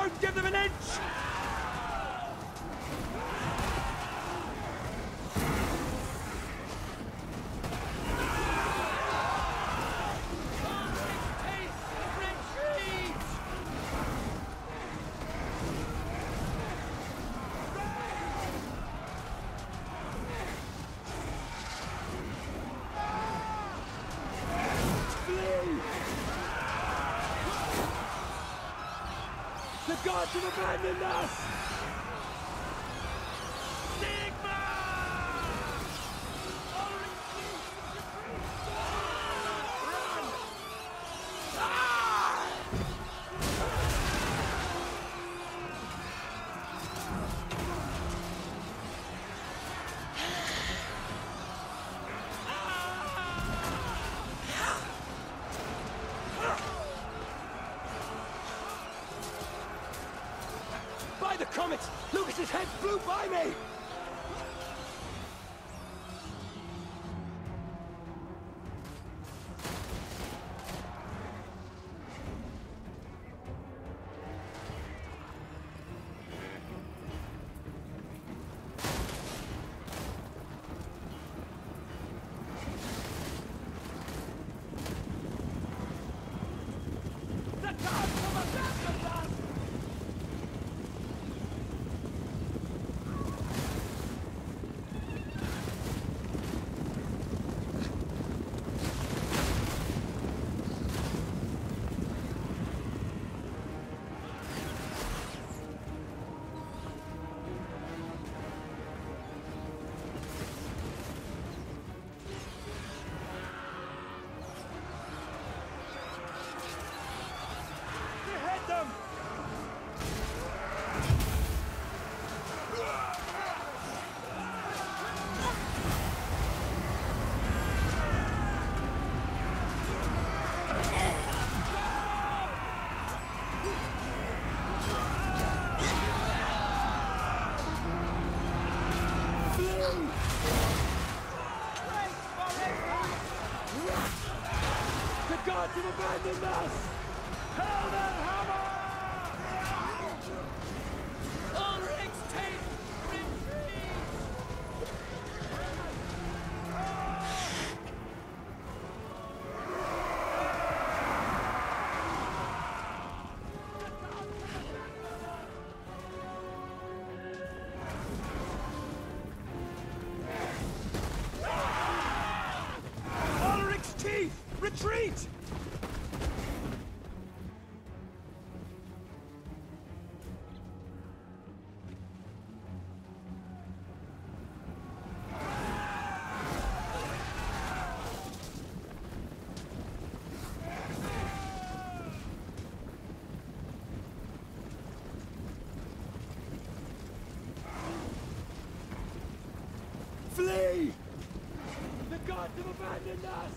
Don't give them an inch! The gods have abandoned us! Sigma! Run! Ah! By the comets! Lucas's head flew by me! The gods have abandoned us! Behead them! The gods have abandoned us! Hell that hammer! Ulrich's taste retreats! Ulrich's teeth! Retreat! Flee! The gods have abandoned us!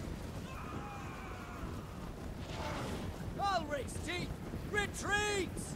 Ulrich's teeth! Retreat!